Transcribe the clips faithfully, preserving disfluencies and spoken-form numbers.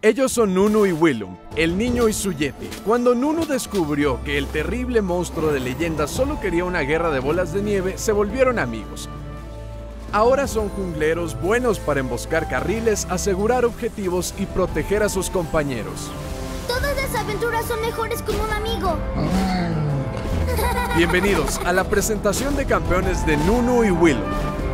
Ellos son Nunu y Willump, el niño y su yeti. Cuando Nunu descubrió que el terrible monstruo de leyenda solo quería una guerra de bolas de nieve, se volvieron amigos. Ahora son jungleros buenos para emboscar carriles, asegurar objetivos y proteger a sus compañeros. Todas las aventuras son mejores con un amigo. Bienvenidos a la presentación de campeones de Nunu y Willump.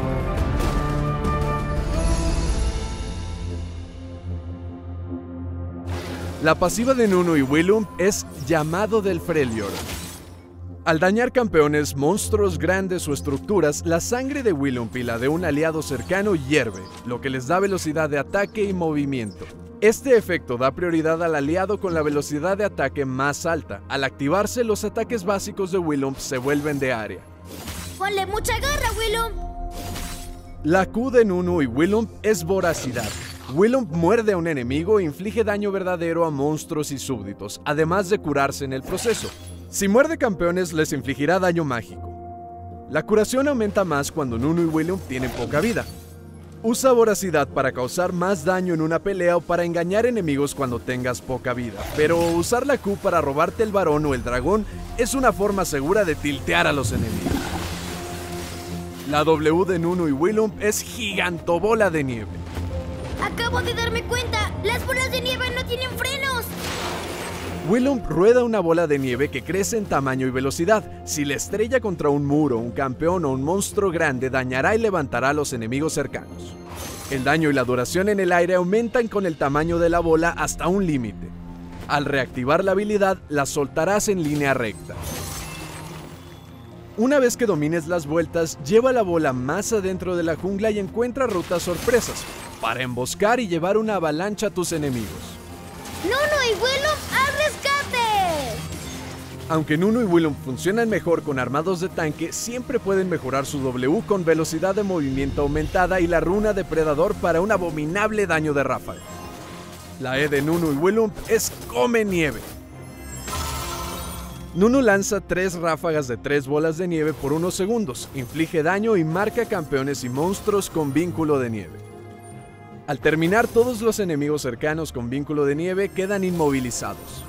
La pasiva de Nunu y Willump es Llamado del Freljord. Al dañar campeones, monstruos grandes o estructuras, la sangre de Willump y la de un aliado cercano hierve, lo que les da velocidad de ataque y movimiento. Este efecto da prioridad al aliado con la velocidad de ataque más alta. Al activarse, los ataques básicos de Willump se vuelven de área. ¡Ponle mucha garra, Willump! La Q de Nunu y Willump es Voracidad. Willump muerde a un enemigo e inflige daño verdadero a monstruos y súbditos, además de curarse en el proceso. Si muerde campeones, les infligirá daño mágico. La curación aumenta más cuando Nunu y Willump tienen poca vida. Usa Voracidad para causar más daño en una pelea o para engañar enemigos cuando tengas poca vida, pero usar la Q para robarte el varón o el dragón es una forma segura de tiltear a los enemigos. La W de Nunu y Willump es Gigantobola de Nieve. Acabo de darme cuenta, las bolas de nieve no tienen frenos. Willump rueda una bola de nieve que crece en tamaño y velocidad. Si la estrella contra un muro, un campeón o un monstruo grande, dañará y levantará a los enemigos cercanos. El daño y la duración en el aire aumentan con el tamaño de la bola hasta un límite. Al reactivar la habilidad, la soltarás en línea recta. Una vez que domines las vueltas, lleva la bola más adentro de la jungla y encuentra rutas sorpresas para emboscar y llevar una avalancha a tus enemigos. ¡Nunu y Willump al rescate! Aunque Nunu y Willump funcionan mejor con armados de tanque, siempre pueden mejorar su W con velocidad de movimiento aumentada y la runa Depredador para un abominable daño de ráfaga. La E de Nunu y Willump es Come Nieve. Nunu lanza tres ráfagas de tres bolas de nieve por unos segundos, inflige daño y marca campeones y monstruos con vínculo de nieve. Al terminar, todos los enemigos cercanos con vínculo de nieve quedan inmovilizados.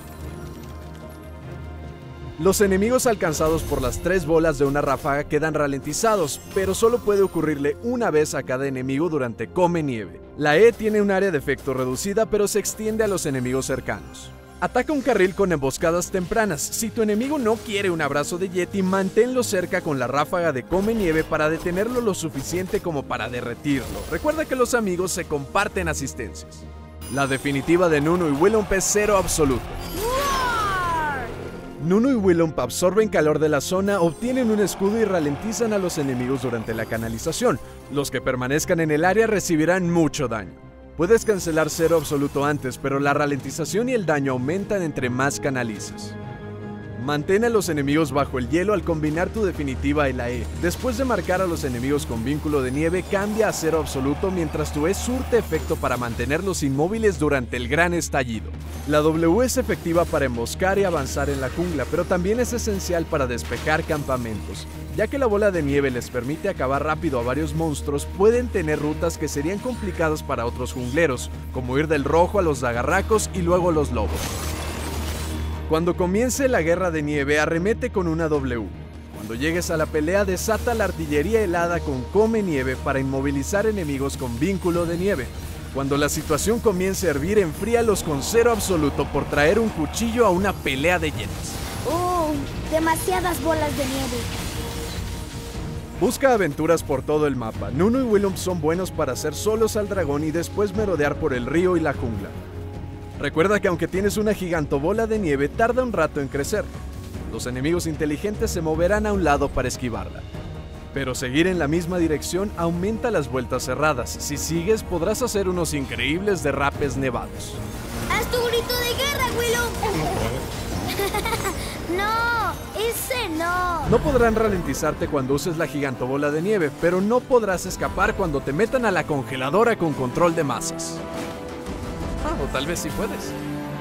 Los enemigos alcanzados por las tres bolas de una ráfaga quedan ralentizados, pero solo puede ocurrirle una vez a cada enemigo durante Come Nieve. La E tiene un área de efecto reducida, pero se extiende a los enemigos cercanos. Ataca un carril con emboscadas tempranas. Si tu enemigo no quiere un abrazo de Yeti, manténlo cerca con la ráfaga de Come Nieve para detenerlo lo suficiente como para derretirlo. Recuerda que los amigos se comparten asistencias. La definitiva de Nunu y Willump es Cero Absoluto. ¡Roar! Nunu y Willump absorben calor de la zona, obtienen un escudo y ralentizan a los enemigos durante la canalización. Los que permanezcan en el área recibirán mucho daño. Puedes cancelar Cero Absoluto antes, pero la ralentización y el daño aumentan entre más canalizas. Mantén a los enemigos bajo el hielo al combinar tu definitiva y la E. Después de marcar a los enemigos con vínculo de nieve, cambia a Cero Absoluto mientras tu E surte efecto para mantenerlos inmóviles durante el gran estallido. La W es efectiva para emboscar y avanzar en la jungla, pero también es esencial para despejar campamentos. Ya que la bola de nieve les permite acabar rápido a varios monstruos, pueden tener rutas que serían complicadas para otros jungleros, como ir del rojo a los dagarracos y luego los lobos. Cuando comience la guerra de nieve, arremete con una W. Cuando llegues a la pelea, desata la artillería helada con Come Nieve para inmovilizar enemigos con vínculo de nieve. Cuando la situación comience a hervir, enfríalos con Cero Absoluto por traer un cuchillo a una pelea de hienas. ¡Uh! Demasiadas bolas de nieve. Busca aventuras por todo el mapa. Nunu y Willump son buenos para hacer solos al dragón y después merodear por el río y la jungla. Recuerda que aunque tienes una gigantobola de nieve, tarda un rato en crecer. Los enemigos inteligentes se moverán a un lado para esquivarla. Pero seguir en la misma dirección aumenta las vueltas cerradas. Si sigues, podrás hacer unos increíbles derrapes nevados. ¡Haz tu grito de guerra, Willump! ¡No! ¡Ese no! No podrán ralentizarte cuando uses la gigantobola de nieve, pero no podrás escapar cuando te metan a la congeladora con control de masas. Ah, o tal vez sí puedes.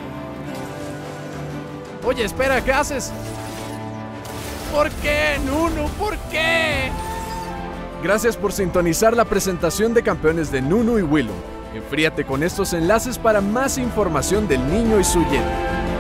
Oye, espera, ¿qué haces? ¿Por qué, Nunu? ¿Por qué? Gracias por sintonizar la presentación de campeones de Nunu y Willump. Enfríate con estos enlaces para más información del niño y su Yeti.